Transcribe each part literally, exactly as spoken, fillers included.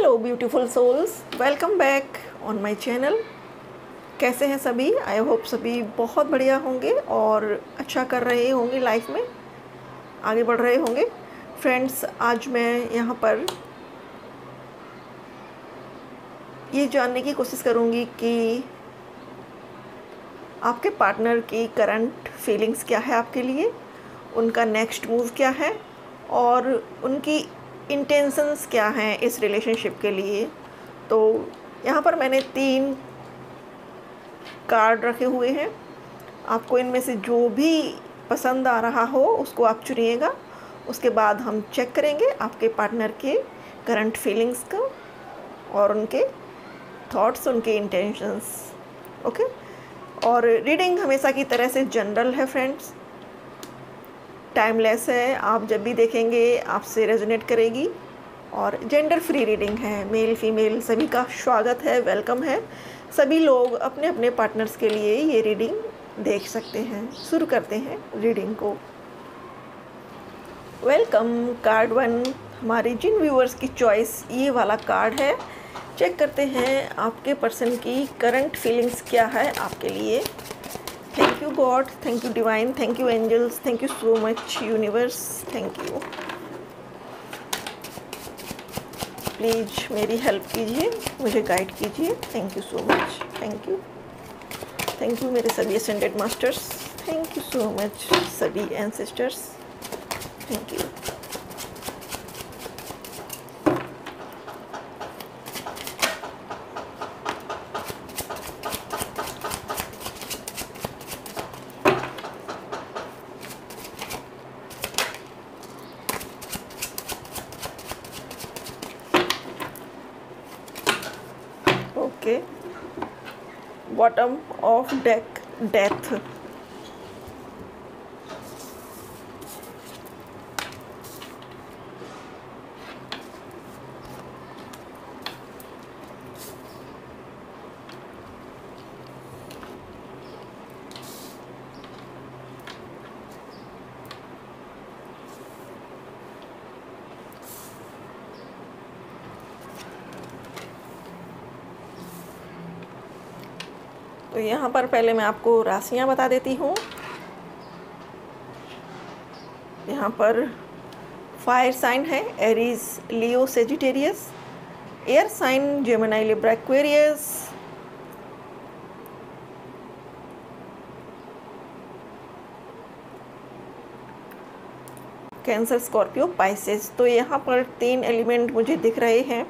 Hello beautiful souls, welcome back on my channel. कैसे हैं सभी? आई होप सभी बहुत बढ़िया होंगे और अच्छा कर रहे होंगे, लाइफ में आगे बढ़ रहे होंगे। फ्रेंड्स, आज मैं यहाँ पर ये जानने की कोशिश करूँगी कि आपके पार्टनर की करंट फीलिंग्स क्या है आपके लिए, उनका नेक्स्ट मूव क्या है और उनकी इंटेंशंस क्या हैं इस रिलेशनशिप के लिए। तो यहाँ पर मैंने तीन कार्ड रखे हुए हैं। आपको इनमें से जो भी पसंद आ रहा हो उसको आप चुनिएगा। उसके बाद हम चेक करेंगे आपके पार्टनर के करंट फीलिंग्स को और उनके थॉट्स, उनके इंटेंशंस। ओके, और रीडिंग हमेशा की तरह से जनरल है फ्रेंड्स, टाइमलेस है। आप जब भी देखेंगे आपसे रेजोनेट करेगी और जेंडर फ्री रीडिंग है। मेल फीमेल सभी का स्वागत है, वेलकम है। सभी लोग अपने अपने पार्टनर्स के लिए ये रीडिंग देख सकते हैं। शुरू करते हैं रीडिंग को। वेलकम। कार्ड वन, हमारे जिन व्यूअर्स की चॉइस ये वाला कार्ड है। चेक करते हैं आपके पर्सन की करंट फीलिंग्स क्या है आपके लिए। Thank you God, thank you divine, thank you angels, thank you so much universe, thank you. Please मेरी हेल्प कीजिए, मुझे गाइड कीजिए। Thank you so much, thank you thank you मेरे सभी ascended masters, thank you so much सभी ancestors, thank you. Okay, bottom of deck, death. तो यहाँ पर पहले मैं आपको राशियाँ बता देती हूँ। यहाँ पर फायर साइन है Aries, Leo, Sagittarius. Air sign Gemini, Libra, Aquarius. Cancer, Scorpio, Pisces. तो यहाँ पर तीन एलिमेंट मुझे दिख रहे हैं।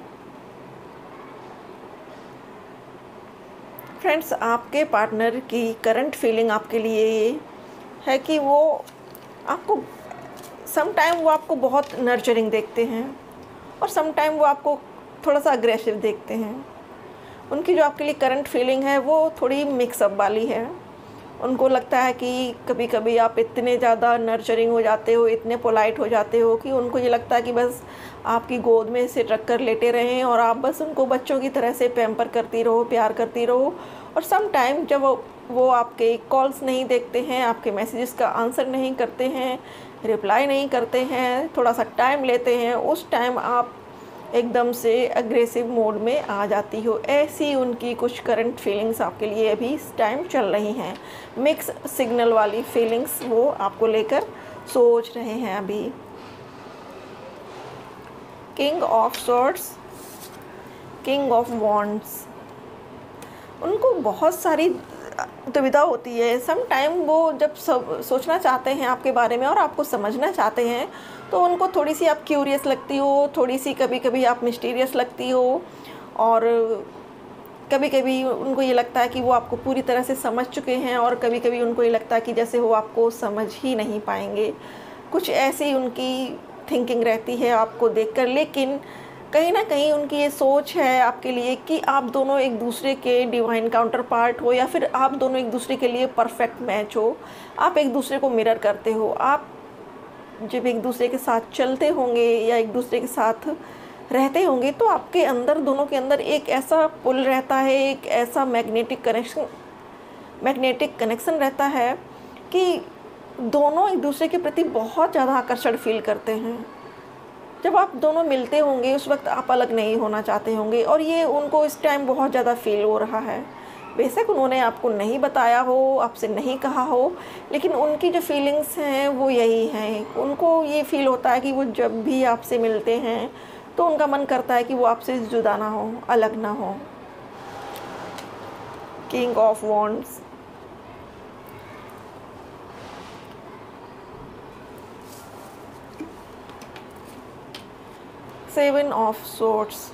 फ्रेंड्स, आपके पार्टनर की करंट फीलिंग आपके लिए ये है कि वो आपको सम टाइम वो आपको बहुत नर्चरिंग देखते हैं और सम टाइम वो आपको थोड़ा सा अग्रेसिव देखते हैं। उनकी जो आपके लिए करंट फीलिंग है वो थोड़ी मिक्सअप वाली है। उनको लगता है कि कभी कभी आप इतने ज़्यादा नर्चरिंग हो जाते हो, इतने पोलाइट हो जाते हो कि उनको ये लगता है कि बस आपकी गोद में सिर रख कर लेटे रहें और आप बस उनको बच्चों की तरह से पैम्पर करती रहो, प्यार करती रहो। और सम टाइम जब वो, वो आपके कॉल्स नहीं देखते हैं, आपके मैसेजेस का आंसर नहीं करते हैं, रिप्लाई नहीं करते हैं, थोड़ा सा टाइम लेते हैं, उस टाइम आप एकदम से अग्रेसिव मोड में आ जाती हो। ऐसी उनकी कुछ करंट फीलिंग्स आपके लिए अभी इस टाइम चल रही हैं। मिक्स सिग्नल वाली फीलिंग्स वो आपको लेकर सोच रहे हैं अभी। King of swords, king of wands. उनको बहुत सारी दुविधा होती है। सम टाइम वो जब सब सोचना चाहते हैं आपके बारे में और आपको समझना चाहते हैं तो उनको थोड़ी सी आप क्यूरियस लगती हो, थोड़ी सी कभी कभी आप मिस्टीरियस लगती हो और कभी कभी उनको ये लगता है कि वो आपको पूरी तरह से समझ चुके हैं और कभी कभी उनको ये लगता है कि जैसे वो आपको समझ ही नहीं पाएंगे। कुछ ऐसी उनकी थिंकिंग रहती है आपको देखकर। लेकिन कहीं ना कहीं उनकी ये सोच है आपके लिए कि आप दोनों एक दूसरे के डिवाइन काउंटर पार्ट हो या फिर आप दोनों एक दूसरे के लिए परफेक्ट मैच हो। आप एक दूसरे को मिरर करते हो। आप जब एक दूसरे के साथ चलते होंगे या एक दूसरे के साथ रहते होंगे तो आपके अंदर, दोनों के अंदर एक ऐसा पुल रहता है, एक ऐसा मैग्नेटिक कनेक्शन मैग्नेटिक कनेक्शन रहता है कि दोनों एक दूसरे के प्रति बहुत ज़्यादा आकर्षण फील करते हैं। जब आप दोनों मिलते होंगे उस वक्त आप अलग नहीं होना चाहते होंगे, और ये उनको इस टाइम बहुत ज़्यादा फील हो रहा है। बेशक उन्होंने आपको नहीं बताया हो, आपसे नहीं कहा हो, लेकिन उनकी जो फीलिंग्स हैं वो यही हैं। उनको ये फील होता है कि वो जब भी आपसे मिलते हैं तो उनका मन करता है कि वो आपसे जुदा ना हो, अलग ना हो। King of wands, seven of swords.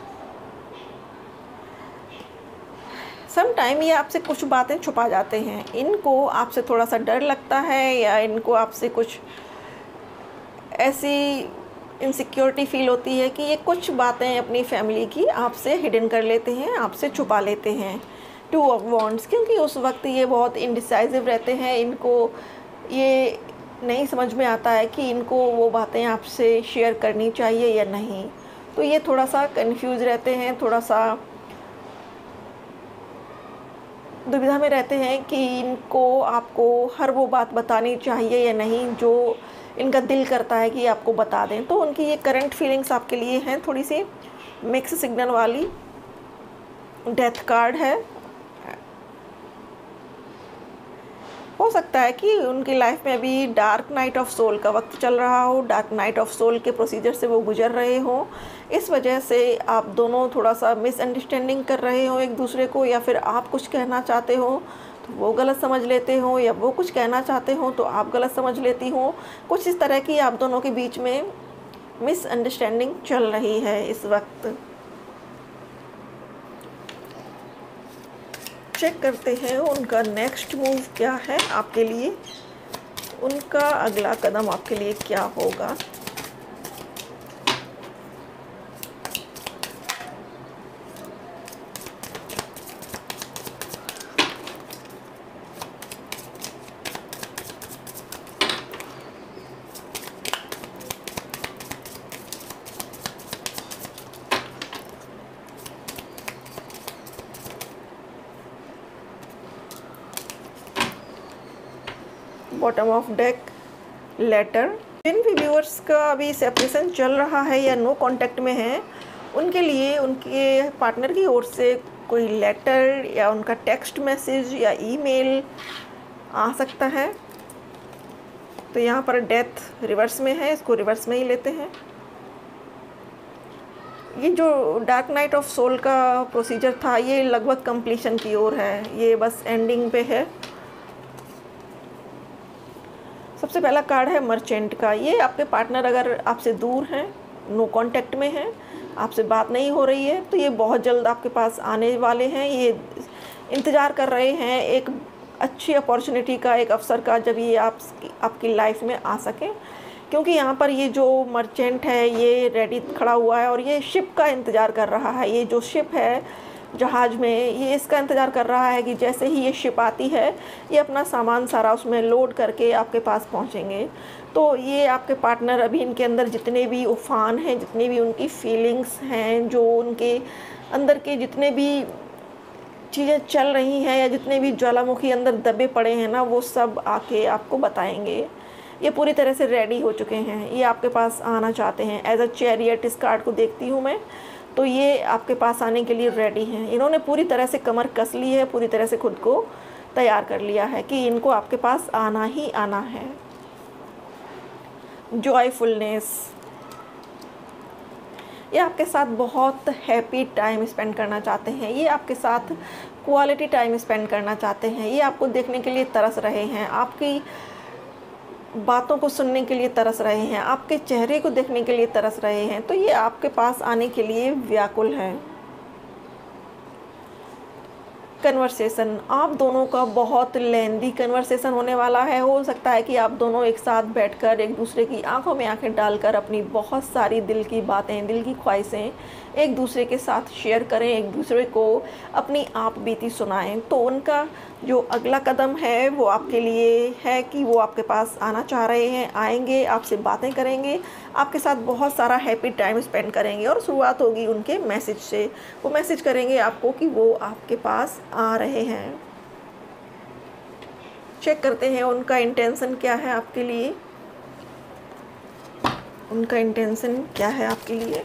Some time ये आपसे कुछ बातें छुपा जाते हैं, इनको आपसे थोड़ा सा डर लगता है, या इनको आपसे कुछ ऐसी इनसिक्योरिटी फील होती है कि ये कुछ बातें अपनी फैमिली की आपसे हिडन कर लेते हैं, आपसे छुपा लेते हैं। टू ऑफ वॉन्ड्स, क्योंकि उस वक्त ये बहुत इनडिसाइसिव रहते हैं, इनको ये नहीं समझ में आता है कि इनको वो बातें आपसे शेयर करनी चाहिए या नहीं। तो ये थोड़ा सा कंफ्यूज रहते हैं, थोड़ा सा दुविधा में रहते हैं कि इनको आपको हर वो बात बतानी चाहिए या नहीं जो इनका दिल करता है कि आपको बता दें। तो उनकी ये करंट फीलिंग्स आपके लिए हैं थोड़ी सी मिक्स सिग्नल वाली। डेथ कार्ड है, हो सकता है कि उनकी लाइफ में अभी डार्क नाइट ऑफ सोल का वक्त चल रहा हो, डार्क नाइट ऑफ सोल के प्रोसीजर से वो गुजर रहे हों। इस वजह से आप दोनों थोड़ा सा मिसअंडरस्टैंडिंग कर रहे हो एक दूसरे को, या फिर आप कुछ कहना चाहते हो तो वो गलत समझ लेते हो, या वो कुछ कहना चाहते हो तो आप गलत समझ लेती हो। कुछ इस तरह की आप दोनों के बीच में मिसअंडरस्टैंडिंग चल रही है इस वक्त। चेक करते हैं उनका नेक्स्ट मूव क्या है आपके लिए, उनका अगला कदम आपके लिए क्या होगा। Bottom of deck, letter. जिन भी व्यूअर्स का अभी सेपरेशन चल रहा है या नो कांटेक्ट में है, उनके लिए उनके पार्टनर की ओर से कोई लेटर या उनका टेक्स्ट मैसेज या ईमेल आ सकता है। तो यहाँ पर डेथ रिवर्स में है, इसको रिवर्स में ही लेते हैं। ये जो डार्क नाइट ऑफ सोल का प्रोसीजर था ये लगभग कंप्लीशन की ओर है, ये बस एंडिंग पे है। सबसे पहला कार्ड है मर्चेंट का। ये आपके पार्टनर अगर आपसे दूर हैं, नो कांटेक्ट में हैं, आपसे बात नहीं हो रही है, तो ये बहुत जल्द आपके पास आने वाले हैं। ये इंतज़ार कर रहे हैं एक अच्छी अपॉर्चुनिटी का, एक अवसर का, जब ये आप आपकी लाइफ में आ सकें। क्योंकि यहाँ पर ये जो मर्चेंट है ये रेडी खड़ा हुआ है और ये शिप का इंतज़ार कर रहा है। ये जो शिप है जहाज़ में, ये इसका इंतज़ार कर रहा है कि जैसे ही ये शिप आती है ये अपना सामान सारा उसमें लोड करके आपके पास पहुँचेंगे। तो ये आपके पार्टनर अभी इनके अंदर जितने भी उफान हैं, जितनी भी उनकी फीलिंग्स हैं, जो उनके अंदर के जितने भी चीज़ें चल रही हैं या जितने भी ज्वालामुखी अंदर दबे पड़े हैं ना, वो सब आके आपको बताएंगे। ये पूरी तरह से रेडी हो चुके हैं, ये आपके पास आना चाहते हैं। एज अ चैरियट इस कार्ड को देखती हूँ मैं, तो ये आपके पास आने के लिए रेडी हैं। इन्होंने पूरी तरह से कमर कस ली है, पूरी तरह से खुद को तैयार कर लिया है कि इनको आपके पास आना ही आना है। जॉयफुलनेस, ये आपके साथ बहुत हैप्पी टाइम स्पेंड करना चाहते हैं, ये आपके साथ क्वालिटी टाइम स्पेंड करना चाहते हैं। ये आपको देखने के लिए तरस रहे हैं, आपकी बातों को सुनने के लिए तरस रहे हैं, आपके चेहरे को देखने के लिए तरस रहे हैं। तो ये आपके पास आने के लिए व्याकुल हैं। कन्वर्सेशन, आप दोनों का बहुत लेंदी कन्वर्सेशन होने वाला है। हो सकता है कि आप दोनों एक साथ बैठकर एक दूसरे की आंखों में आंखें डालकर अपनी बहुत सारी दिल की बातें, दिल की ख्वाहिशें एक दूसरे के साथ शेयर करें, एक दूसरे को अपनी आप बीती सुनाएं। तो उनका जो अगला कदम है वो आपके लिए है कि वो आपके पास आना चाह रहे हैं, आएंगे, आपसे बातें करेंगे, आपके साथ बहुत सारा हैप्पी टाइम स्पेंड करेंगे। और शुरुआत होगी उनके मैसेज से, वो मैसेज करेंगे आपको कि वो आपके पास आ रहे हैं। चेक करते हैं उनका इंटेंशन क्या है आपके लिए। उनका इंटेंशन क्या है आपके लिए।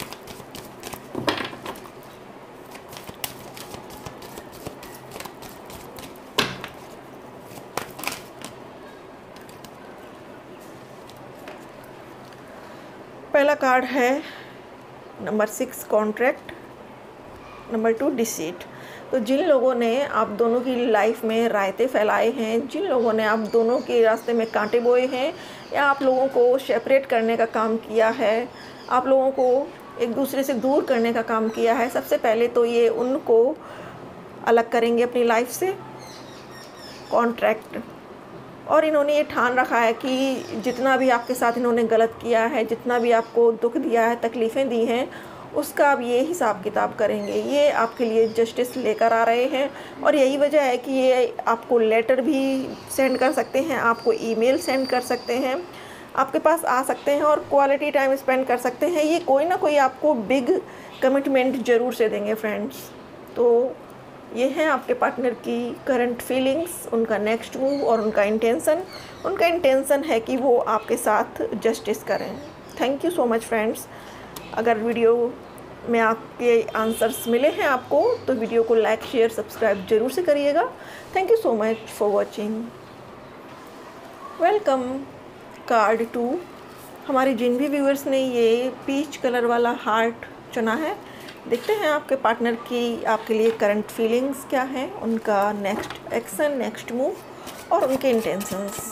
पहला कार्ड है number six, contract. Number two, deceit. तो जिन लोगों ने आप दोनों की लाइफ में रायते फैलाए हैं, जिन लोगों ने आप दोनों के रास्ते में कांटे बोए हैं, या आप लोगों को सेपरेट करने का काम किया है, आप लोगों को एक दूसरे से दूर करने का काम किया है, सबसे पहले तो ये उनको अलग करेंगे अपनी लाइफ से, कॉन्ट्रैक्ट। और इन्होंने ये ठान रखा है कि जितना भी आपके साथ इन्होंने गलत किया है, जितना भी आपको दुख दिया है, तकलीफ़ें दी हैं, उसका अब ये हिसाब किताब करेंगे। ये आपके लिए जस्टिस लेकर आ रहे हैं और यही वजह है कि ये आपको लेटर भी सेंड कर सकते हैं, आपको ईमेल सेंड कर सकते हैं, आपके पास आ सकते हैं और क्वालिटी टाइम स्पेंड कर सकते हैं। ये कोई ना कोई आपको बिग कमिटमेंट ज़रूर से देंगे फ्रेंड्स। तो ये है आपके पार्टनर की करंट फीलिंग्स, उनका नेक्स्ट मूव और उनका इंटेंशन। उनका इंटेंशन है कि वो आपके साथ जस्टिस करें। Thank you so much friends. अगर वीडियो में आपके आंसर्स मिले हैं आपको तो वीडियो को लाइक, शेयर, सब्सक्राइब जरूर से करिएगा। Thank you so much for watching. Welcome. Card two. हमारे जिन भी व्यूअर्स ने ये पीच कलर वाला हार्ट चुना है, देखते हैं आपके पार्टनर की आपके लिए करंट फीलिंग्स क्या हैं, उनका नेक्स्ट एक्शन, नेक्स्ट मूव और उनके intentions.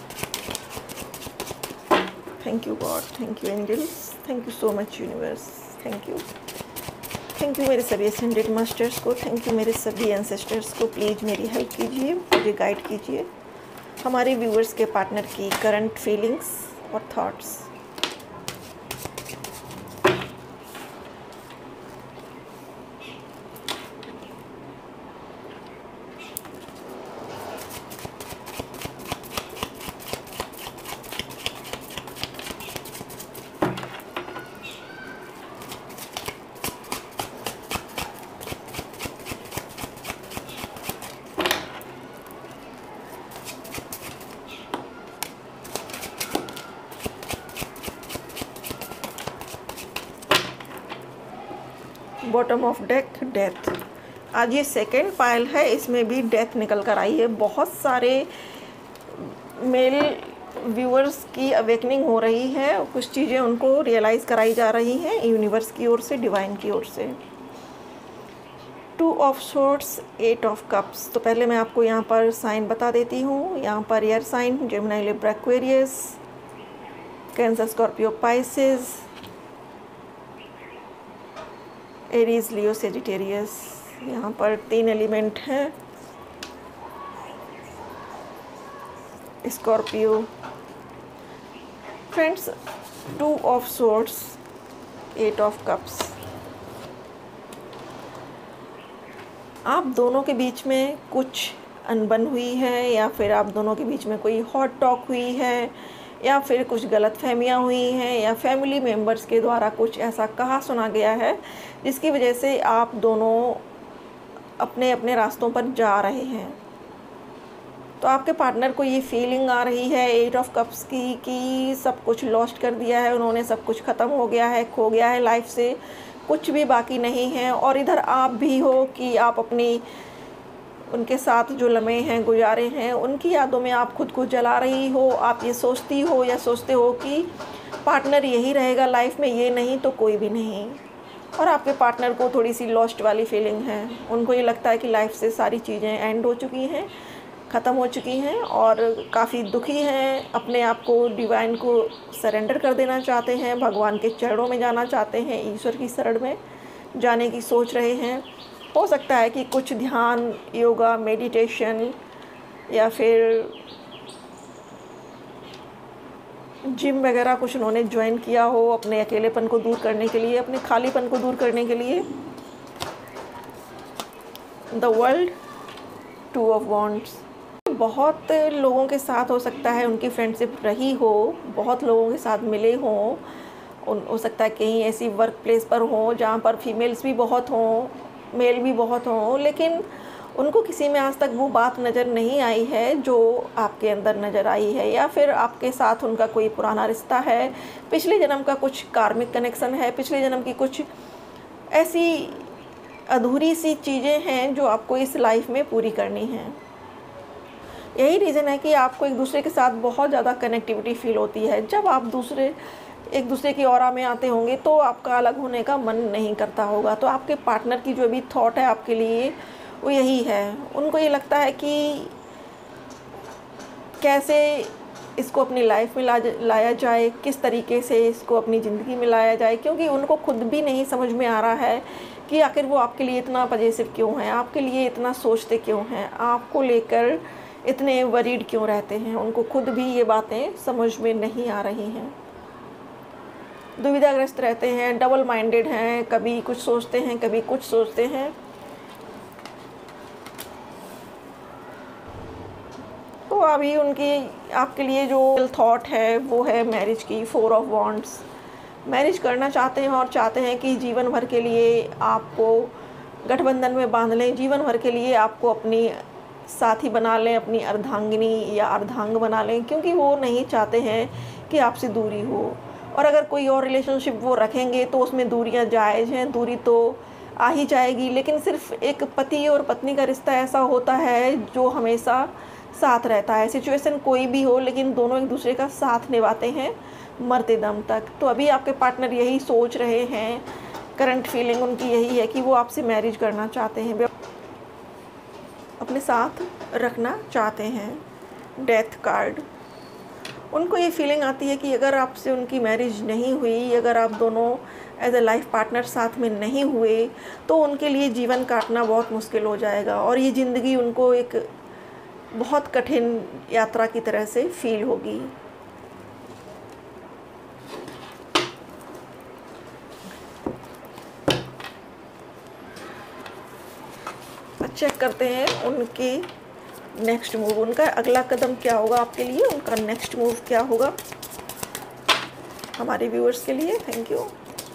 Thank you God, thank you angels, thank you so much universe, thank you. Thank you मेरे सभी असेंडेड मास्टर्स को, थैंक यू मेरे सभी एंसेस्टर्स को। प्लीज़ मेरी हेल्प कीजिए, मुझे गाइड कीजिए हमारे व्यूअर्स के पार्टनर की करंट फीलिंग्स और thoughts. Bottom of deck, death. आज ये सेकेंड पाइल है, इसमें भी डेथ निकल कर आई है। बहुत सारे मेल व्यूअर्स की अवेकनिंग हो रही है, कुछ चीज़ें उनको रियलाइज़ कराई जा रही हैं यूनिवर्स की ओर से, डिवाइन की ओर से। Two of swords, eight of cups. तो पहले मैं आपको यहाँ पर साइन बता देती हूँ। यहाँ पर air sign Gemini, Libra, Aquarius, Cancer, Scorpio, Pisces, Aries, Leo, Sagittarius. यहाँ पर तीन एलिमेंट हैं, Scorpio. Friends, two of swords, eight of cups. आप दोनों के बीच में कुछ अनबन हुई है, या फिर आप दोनों के बीच में कोई हॉट टॉक हुई है, या फिर कुछ गलतफहमियां हुई हैं, या फैमिली मेम्बर्स के द्वारा कुछ ऐसा कहा सुना गया है जिसकी वजह से आप दोनों अपने अपने रास्तों पर जा रहे हैं। तो आपके पार्टनर को ये फीलिंग आ रही है एट ऑफ कप्स की कि सब कुछ लॉस्ट कर दिया है उन्होंने, सब कुछ ख़त्म हो गया है, खो गया है लाइफ से, कुछ भी बाकी नहीं है। और इधर आप भी हो कि आप अपनी उनके साथ जो लम्हे हैं, गुजारे हैं, उनकी यादों में आप खुद को जला रही हो। आप ये सोचती हो या सोचते हो कि पार्टनर यही रहेगा लाइफ में, ये नहीं तो कोई भी नहीं। और आपके पार्टनर को थोड़ी सी लॉस्ट वाली फीलिंग है। उनको ये लगता है कि लाइफ से सारी चीज़ें एंड हो चुकी हैं, ख़त्म हो चुकी हैं, और काफ़ी दुखी हैं। अपने आप को डिवाइन को सरेंडर कर देना चाहते हैं, भगवान के चरणों में जाना चाहते हैं, ईश्वर की शरण में जाने की सोच रहे हैं। हो सकता है कि कुछ ध्यान, योगा, मेडिटेशन या फिर जिम वगैरह कुछ उन्होंने ज्वाइन किया हो अपने अकेलेपन को दूर करने के लिए, अपने खालीपन को दूर करने के लिए। The world, two of wands. बहुत लोगों के साथ हो सकता है उनकी फ्रेंडशिप रही हो, बहुत लोगों के साथ मिले हों। हो सकता है कहीं ऐसी वर्क प्लेस पर हो जहाँ पर फीमेल्स भी बहुत हों, मेल भी बहुत हों, लेकिन उनको किसी में आज तक वो बात नज़र नहीं आई है जो आपके अंदर नज़र आई है, या फिर आपके साथ उनका कोई पुराना रिश्ता है, पिछले जन्म का कुछ कार्मिक कनेक्शन है, पिछले जन्म की कुछ ऐसी अधूरी सी चीज़ें हैं जो आपको इस लाइफ में पूरी करनी हैं। यही रीज़न है कि आपको एक दूसरे के साथ बहुत ज़्यादा कनेक्टिविटी फ़ील होती है। जब आप दूसरे एक दूसरे की ऑरा में आते होंगे तो आपका अलग होने का मन नहीं करता होगा। तो आपके पार्टनर की जो भी थॉट है आपके लिए वो यही है। उनको ये लगता है कि कैसे इसको अपनी लाइफ में ला लाया जाए, किस तरीके से इसको अपनी ज़िंदगी में लाया जाए, क्योंकि उनको खुद भी नहीं समझ में आ रहा है कि आखिर वो आपके लिए इतना पजेसिव क्यों हैं, आपके लिए इतना सोचते क्यों हैं, आपको लेकर इतने वरीड क्यों रहते हैं। उनको खुद भी ये बातें समझ में नहीं आ रही हैं, दुविधाग्रस्त रहते हैं, डबल माइंडेड हैं, कभी कुछ सोचते हैं कभी कुछ सोचते हैं। तो अभी उनकी आपके लिए जो थॉट है वो है मैरिज की, फोर ऑफ वॉन्ड्स। मैरिज करना चाहते हैं और चाहते हैं कि जीवन भर के लिए आपको गठबंधन में बांध लें, जीवन भर के लिए आपको अपनी साथी बना लें, अपनी अर्धांगिनी या अर्धांग बना लें, क्योंकि वो नहीं चाहते हैं कि आपसे दूरी हो। और अगर कोई और रिलेशनशिप वो रखेंगे तो उसमें दूरियां जायज़ हैं, दूरी तो आ ही जाएगी, लेकिन सिर्फ एक पति और पत्नी का रिश्ता ऐसा होता है जो हमेशा साथ रहता है। सिचुएशन कोई भी हो लेकिन दोनों एक दूसरे का साथ निभाते हैं मरते दम तक। तो अभी आपके पार्टनर यही सोच रहे हैं, करंट फीलिंग उनकी यही है कि वो आपसे मैरिज करना चाहते हैं, अपने साथ रखना चाहते हैं। डेथ कार्ड, उनको ये फीलिंग आती है कि अगर आपसे उनकी मैरिज नहीं हुई, अगर आप दोनों एज ए लाइफ पार्टनर साथ में नहीं हुए तो उनके लिए जीवन काटना बहुत मुश्किल हो जाएगा और ये ज़िंदगी उनको एक बहुत कठिन यात्रा की तरह से फील होगी। चेक करते हैं उनके नेक्स्ट मूव, उनका अगला कदम क्या होगा आपके लिए, उनका नेक्स्ट मूव क्या होगा हमारे व्यूअर्स के लिए। Thank you.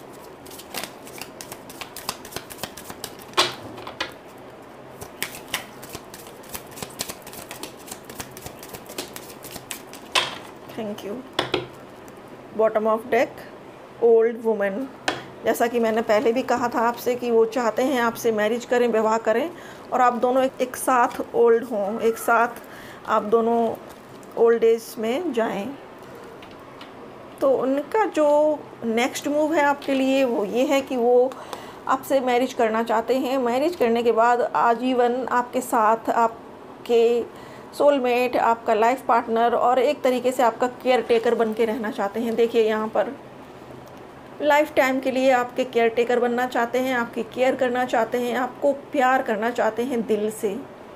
Thank you. Bottom of deck, old women. जैसा कि मैंने पहले भी कहा था आपसे कि वो चाहते हैं आपसे मैरिज करें, विवाह करें और आप दोनों एक, एक साथ ओल्ड हों, एक साथ आप दोनों ओल्ड एज में जाएं। तो उनका जो नेक्स्ट मूव है आपके लिए वो ये है कि वो आपसे मैरिज करना चाहते हैं। मैरिज करने के बाद आजीवन आपके साथ, आपके सोलमेट, आपका लाइफ पार्टनर और एक तरीके से आपका केयर टेकर बन के रहना चाहते हैं। देखिए यहाँ पर लाइफ टाइम के लिए आपके केयर टेकर बनना चाहते हैं, आपकी केयर करना चाहते हैं, आपको प्यार करना चाहते हैं दिल से।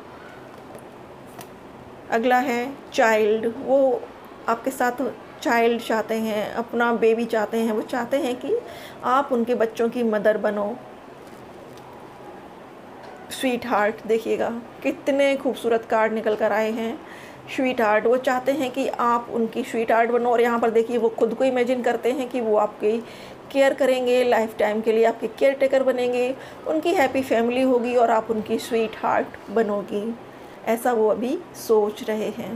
अगला है चाइल्ड, वो आपके साथ चाइल्ड चाहते हैं, अपना बेबी चाहते हैं। वो चाहते हैं कि आप उनके बच्चों की मदर बनो। स्वीट हार्ट, देखिएगा कितने खूबसूरत कार्ड निकल कर आए हैं। स्वीट हार्ट, वो चाहते हैं कि आप उनकी स्वीट हार्ट बनो और यहाँ पर देखिए वो खुद को इमेजिन करते हैं कि वो आपकी केयर करेंगे, लाइफ टाइम के लिए आपके केयर टेकर बनेंगे, उनकी हैप्पी फैमिली होगी और आप उनकी स्वीट हार्ट बनोगी। ऐसा वो अभी सोच रहे हैं।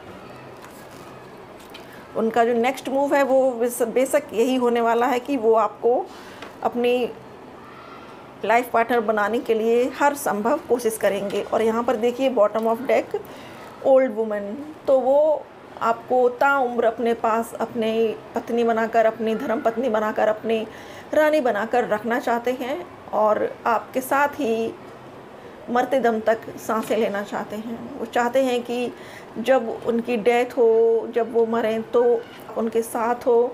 उनका जो नेक्स्ट मूव है वो बेशक यही होने वाला है कि वो आपको अपनी लाइफ पार्टनर बनाने के लिए हर संभव कोशिश करेंगे। और यहाँ पर देखिए bottom of deck, old woman, तो वो आपको ताउम्र अपने पास अपने पत्नी बनाकर, अपनी धर्म पत्नी बनाकर, अपनी रानी बनाकर रखना चाहते हैं और आपके साथ ही मरते दम तक सांसें लेना चाहते हैं। वो चाहते हैं कि जब उनकी डेथ हो, जब वो मरें तो उनके साथ हो।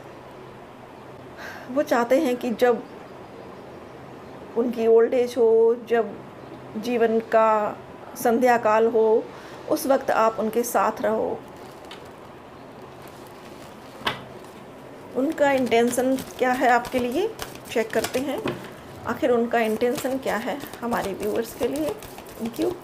वो चाहते हैं कि जब उनकी ओल्ड एज हो, जब जीवन का संध्या काल हो, उस वक्त आप उनके साथ रहो। उनका इंटेंशन क्या है आपके लिए, चेक करते हैं आखिर उनका इंटेंशन क्या है हमारे व्यूअर्स के लिए। Thank you.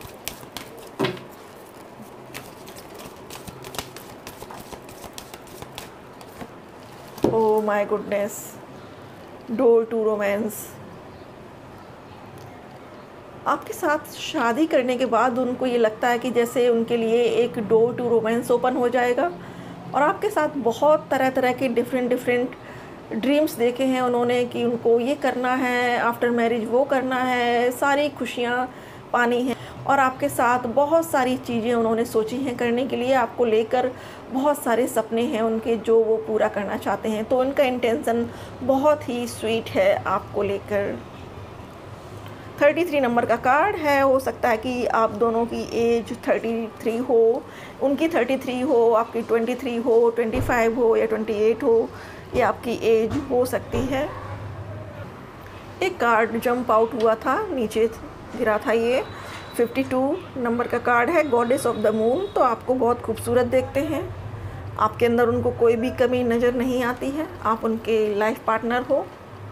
Oh my goodness, door to romance. आपके साथ शादी करने के बाद उनको ये लगता है कि जैसे उनके लिए एक डोर टू रोमांस ओपन हो जाएगा, और आपके साथ बहुत तरह तरह के डिफरेंट डिफरेंट ड्रीम्स देखे हैं उन्होंने कि उनको ये करना है, आफ्टर मैरिज वो करना है, सारी खुशियाँ पानी है, और आपके साथ बहुत सारी चीज़ें उन्होंने सोची हैं करने के लिए, आपको लेकर बहुत सारे सपने हैं उनके जो वो पूरा करना चाहते हैं। तो उनका इंटेंशन बहुत ही स्वीट है आपको लेकर। थर्टी थ्री नंबर का कार्ड है। हो सकता है कि आप दोनों की एज थर्टी थ्री हो, उनकी थर्टी थ्री हो, आपकी ट्वेंटी थ्री हो, ट्वेंटी फाइव हो या ट्वेंटी एट हो, ये आपकी एज हो सकती है। एक कार्ड जंप आउट हुआ था, नीचे गिरा था, ये फिफ्टी टू नंबर का कार्ड है, गॉडेस ऑफ द मून। तो आपको बहुत खूबसूरत देखते हैं, आपके अंदर उनको कोई भी कमी नज़र नहीं आती है, आप उनके लाइफ पार्टनर हो,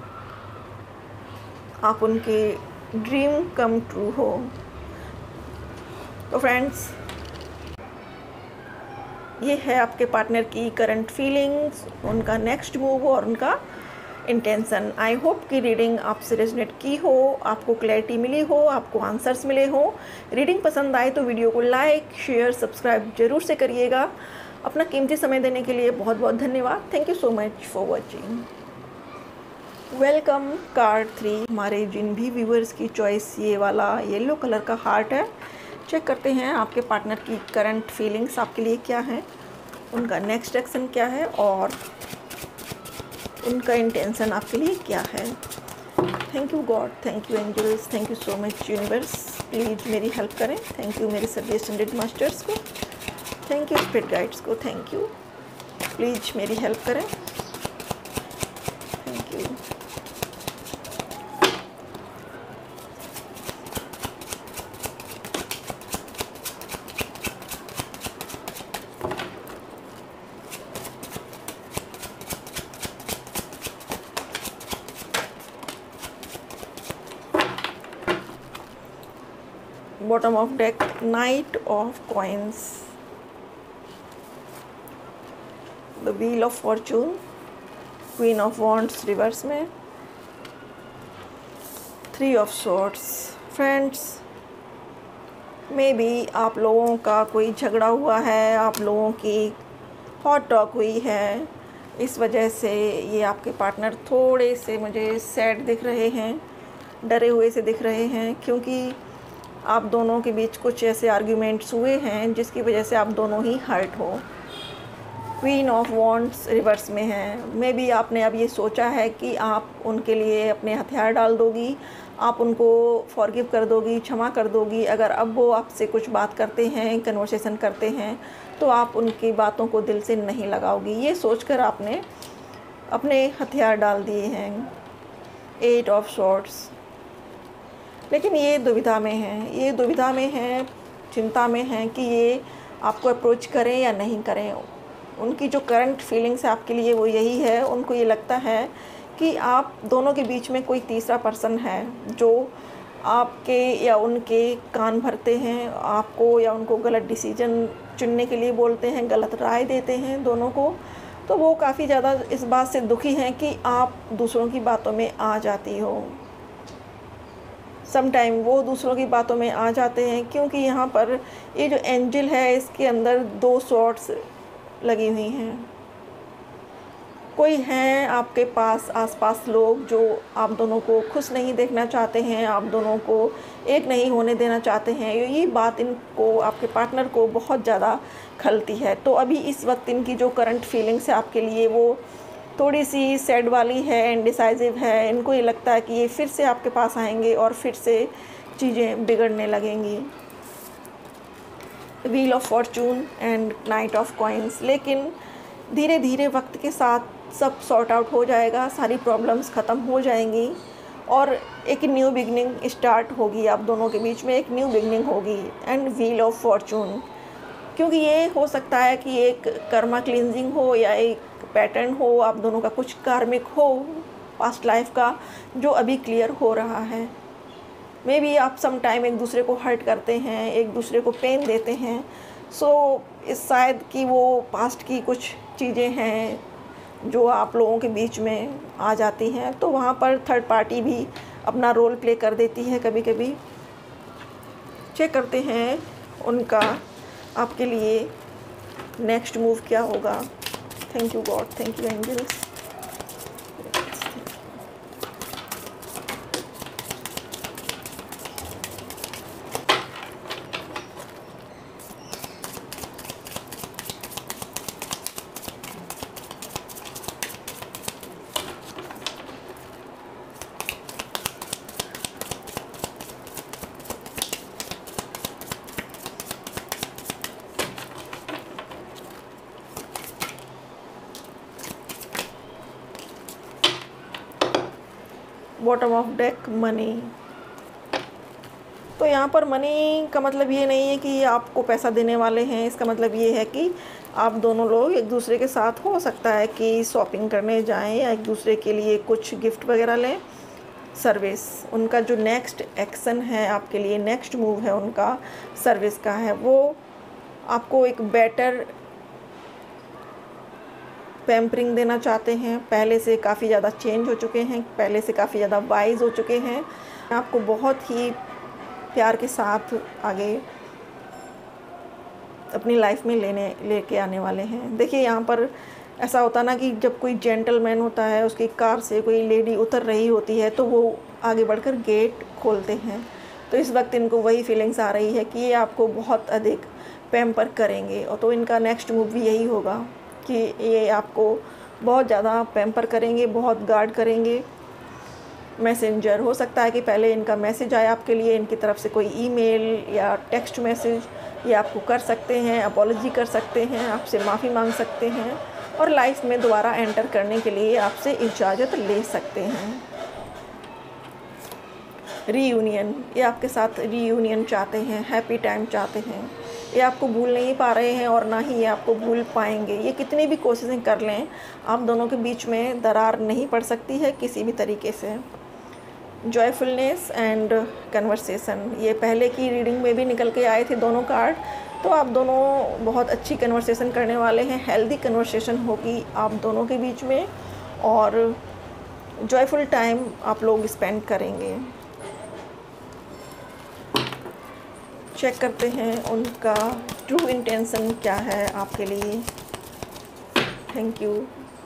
आप उनके ड्रीम कम ट्रू हो। तो फ्रेंड्स, ये है आपके पार्टनर की करंट फीलिंग्स, उनका नेक्स्ट मूव और उनका इंटेंशन। आई होप कि रीडिंग आपसे रेजोनेट की हो, आपको क्लैरिटी मिली हो, आपको आंसर्स मिले हो। रीडिंग पसंद आए तो वीडियो को लाइक शेयर सब्सक्राइब जरूर से करिएगा। अपना कीमती समय देने के लिए बहुत बहुत धन्यवाद। Thank you so much for watching. Welcome card three. हमारे जिन भी व्यूअर्स की चॉइस ये वाला येलो कलर का हार्ट है, चेक करते हैं आपके पार्टनर की करंट फीलिंग्स आपके लिए क्या है, उनका नेक्स्ट एक्शन क्या है और उनका इंटेंशन आपके लिए क्या है। Thank you God, thank you angels, thank you so much universe. Please मेरी हेल्प करें। थैंक यू मेरे सभी एक्सटेंडेड मास्टर्स को, थैंक यू स्पिरिट गाइड्स को, थैंक यू। प्लीज़ मेरी हेल्प करें। Thank you. Bottom of deck, knight of coins, the wheel of fortune, queen of wands reverse में, three of swords. Friends, maybe आप लोगों का कोई झगड़ा हुआ है, आप लोगों की हॉट टॉक हुई है, इस वजह से ये आपके पार्टनर थोड़े से मुझे सैड दिख रहे हैं, डरे हुए से दिख रहे हैं, क्योंकि आप दोनों के बीच कुछ ऐसे आर्ग्यूमेंट्स हुए हैं जिसकी वजह से आप दोनों ही हर्ट हो। क्वीन ऑफ वॉन्ड्स रिवर्स में है। मे बी आपने अब ये सोचा है कि आप उनके लिए अपने हथियार डाल दोगी, आप उनको फॉरगिव कर दोगी, क्षमा कर दोगी। अगर अब वो आपसे कुछ बात करते हैं, कन्वर्सेशन करते हैं, तो आप उनकी बातों को दिल से नहीं लगाओगी। ये सोचकर आपने अपने हथियार डाल दिए हैं। Eight of swords. लेकिन ये दुविधा में हैं, ये दुविधा में हैं, चिंता में हैं कि ये आपको अप्रोच करें या नहीं करें। उनकी जो करंट फीलिंग्स है आपके लिए वो यही है, उनको ये लगता है कि आप दोनों के बीच में कोई तीसरा पर्सन है जो आपके या उनके कान भरते हैं, आपको या उनको गलत डिसीजन चुनने के लिए बोलते हैं, गलत राय देते हैं दोनों को। तो वो काफ़ी ज़्यादा इस बात से दुखी हैं कि आप दूसरों की बातों में आ जाती हो। सम टाइम वो दूसरों की बातों में आ जाते हैं क्योंकि यहाँ पर ये जो एंजल है इसके अंदर दो सॉर्ड्स लगी हुई हैं। कोई हैं आपके पास आसपास लोग जो आप दोनों को खुश नहीं देखना चाहते हैं, आप दोनों को एक नहीं होने देना चाहते हैं। ये बात इनको, आपके पार्टनर को बहुत ज़्यादा खलती है। तो अभी इस वक्त इनकी जो करंट फीलिंग्स है आपके लिए वो थोड़ी सी सैड वाली है, इंडिसाइसिव है। इनको ये लगता है कि ये फिर से आपके पास आएंगे और फिर से चीज़ें बिगड़ने लगेंगी। Wheel of fortune and knight of coins. लेकिन धीरे धीरे वक्त के साथ सब सॉर्ट आउट हो जाएगा, सारी प्रॉब्लम्स ख़त्म हो जाएंगी और एक न्यू बिगनिंग स्टार्ट होगी आप दोनों के बीच में, एक न्यू बिगनिंग होगी। एंड व्हील ऑफ फॉर्चून, क्योंकि ये हो सकता है कि एक कर्मा क्लिनजिंग हो या एक पैटर्न हो, आप दोनों का कुछ कार्मिक हो पास्ट लाइफ का जो अभी क्लियर हो रहा है। मे बी आप सम टाइम एक दूसरे को हर्ट करते हैं, एक दूसरे को पेन देते हैं। सो so, इस शायद कि वो पास्ट की कुछ चीज़ें हैं जो आप लोगों के बीच में आ जाती हैं, तो वहाँ पर थर्ड पार्टी भी अपना रोल प्ले कर देती है कभी कभी। चेक करते हैं उनका आपके लिए नेक्स्ट मूव क्या होगा। Thank you God, thank you angels. Bottom of deck money. तो यहाँ पर मनी का मतलब ये नहीं है कि ये आपको पैसा देने वाले हैं, इसका मतलब ये है कि आप दोनों लोग एक दूसरे के साथ, हो सकता है कि शॉपिंग करने जाएं या एक दूसरे के लिए कुछ गिफ्ट वगैरह लें। सर्विस, उनका जो नेक्स्ट एक्शन है आपके लिए, नेक्स्ट मूव है उनका सर्विस का है, वो आपको एक बेटर पैम्परिंग देना चाहते हैं। पहले से काफ़ी ज़्यादा चेंज हो चुके हैं, पहले से काफ़ी ज़्यादा वाइज हो चुके हैं, आपको बहुत ही प्यार के साथ आगे अपनी लाइफ में लेने लेके आने वाले हैं। देखिए यहाँ पर ऐसा होता ना कि जब कोई जेंटलमैन होता है, उसकी कार से कोई लेडी उतर रही होती है तो वो आगे बढ़कर गेट खोलते हैं। तो इस वक्त इनको वही फीलिंग्स आ रही है कि ये आपको बहुत अधिक पैम्पर करेंगे, और तो इनका नेक्स्ट मूव भी यही होगा कि ये आपको बहुत ज़्यादा पैम्पर करेंगे, बहुत गार्ड करेंगे। मैसेंजर, हो सकता है कि पहले इनका मैसेज आए आपके लिए, इनकी तरफ से कोई ईमेल या टेक्स्ट मैसेज, ये आपको कर सकते हैं, अपॉलॉजी कर सकते हैं, आपसे माफ़ी मांग सकते हैं और लाइफ में दोबारा एंटर करने के लिए आपसे इजाज़त ले सकते हैं। रीयूनियन, ये आपके साथ रीयूनियन चाहते हैं, हैप्पी टाइम चाहते हैं। ये आपको भूल नहीं पा रहे हैं और ना ही ये आपको भूल पाएंगे। ये कितनी भी कोशिशें कर लें, आप दोनों के बीच में दरार नहीं पड़ सकती है किसी भी तरीके से। जॉयफुलनेस एंड कन्वर्सेशन, ये पहले की रीडिंग में भी निकल के आए थे दोनों कार्ड। तो आप दोनों बहुत अच्छी कन्वर्सेशन करने वाले हैं, हेल्दी कन्वर्सेशन होगी आप दोनों के बीच में और जॉयफुल टाइम आप लोग स्पेंड करेंगे। चेक करते हैं उनका ट्रू इंटेंशन क्या है आपके लिए। Thank you.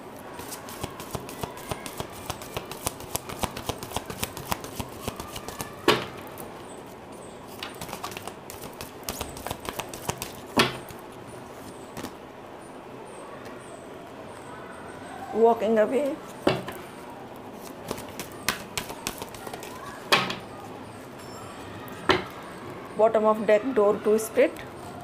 Walking away, bottom of deck, door to spirit,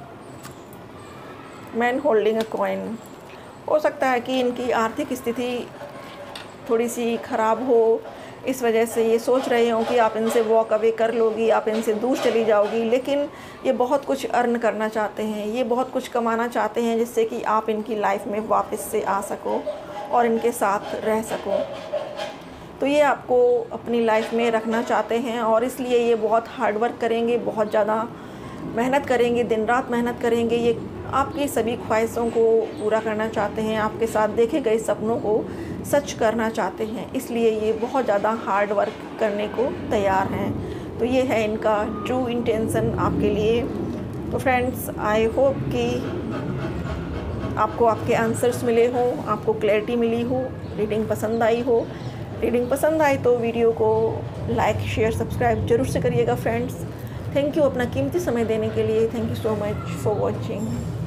man holding a coin. हो सकता है कि इनकी आर्थिक स्थिति थोड़ी सी ख़राब हो, इस वजह से ये सोच रहे हो कि आप इनसे वॉक अवे कर लोगी, आप इनसे दूर चली जाओगी, लेकिन ये बहुत कुछ अर्न करना चाहते हैं, ये बहुत कुछ कमाना चाहते हैं जिससे कि आप इनकी लाइफ में वापस से आ सको और इनके साथ रह सको। तो ये आपको अपनी लाइफ में रखना चाहते हैं और इसलिए ये बहुत हार्ड वर्क करेंगे, बहुत ज़्यादा मेहनत करेंगे, दिन रात मेहनत करेंगे। ये आपकी सभी ख्वाहिशों को पूरा करना चाहते हैं, आपके साथ देखे गए सपनों को सच करना चाहते हैं, इसलिए ये बहुत ज़्यादा हार्ड वर्क करने को तैयार हैं। तो ये है इनका ट्रू इंटेंशन आपके लिए। तो फ्रेंड्स, आई होप कि आपको आपके आंसर्स मिले हों, आपको क्लैरिटी मिली हो, रीडिंग पसंद आई हो। रीडिंग पसंद आई तो वीडियो को लाइक, शेयर, सब्सक्राइब जरूर से करिएगा फ्रेंड्स। थैंक यू अपना कीमती समय देने के लिए। Thank you so much for watching.